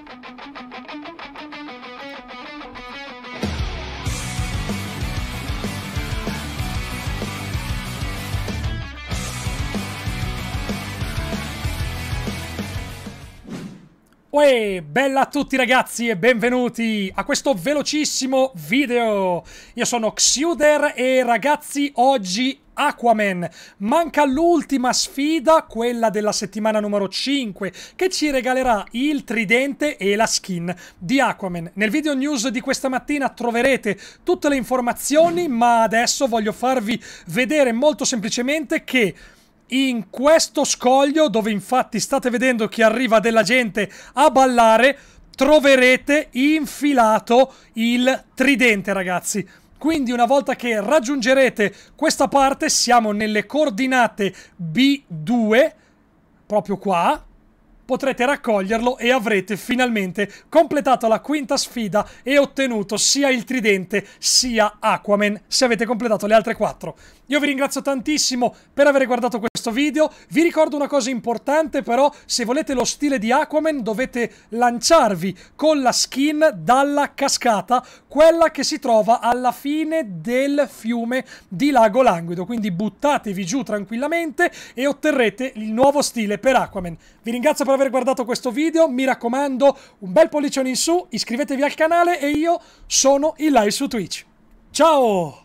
Uè, bella a tutti ragazzi e benvenuti a questo velocissimo video. Io sono Xuder e ragazzi oggi Aquaman. Manca l'ultima sfida, quella della settimana numero 5, che ci regalerà il tridente e la skin di Aquaman. Nel video news di questa mattina troverete tutte le informazioni, ma adesso voglio farvi vedere molto semplicemente che in questo scoglio, dove infatti state vedendo che arriva della gente a ballare, troverete infilato il tridente, ragazzi. Quindi una volta che raggiungerete questa parte, siamo nelle coordinate B2, proprio qua, potrete raccoglierlo e avrete finalmente completato la quinta sfida e ottenuto sia il tridente sia Aquaman se avete completato le altre 4. Io vi ringrazio tantissimo per aver guardato questo video. Vi ricordo una cosa importante però: se volete lo stile di Aquaman dovete lanciarvi con la skin dalla cascata, quella che si trova alla fine del fiume di Lago Languido. Quindi buttatevi giù tranquillamente e otterrete il nuovo stile per Aquaman. Vi ringrazio per aver guardato questo video, mi raccomando un bel pollicione in su, iscrivetevi al canale e io sono in live su Twitch. Ciao!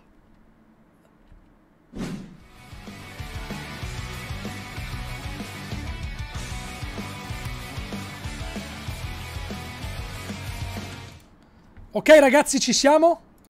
Ok ragazzi, ci siamo?